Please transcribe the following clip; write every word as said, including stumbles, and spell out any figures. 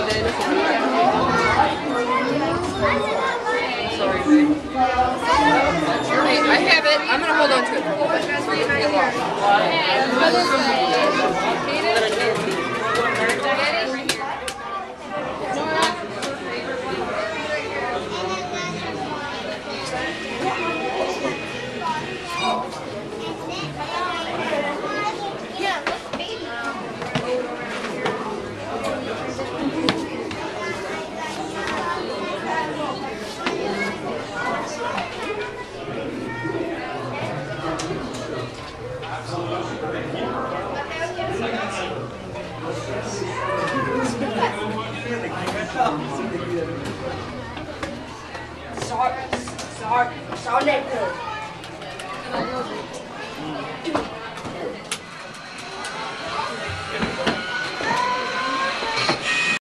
Sorry, babe. Hey, I have it. I'm gonna hold on to it for a little bit. So it doesn't get lost. Sorry, sorry, sorry,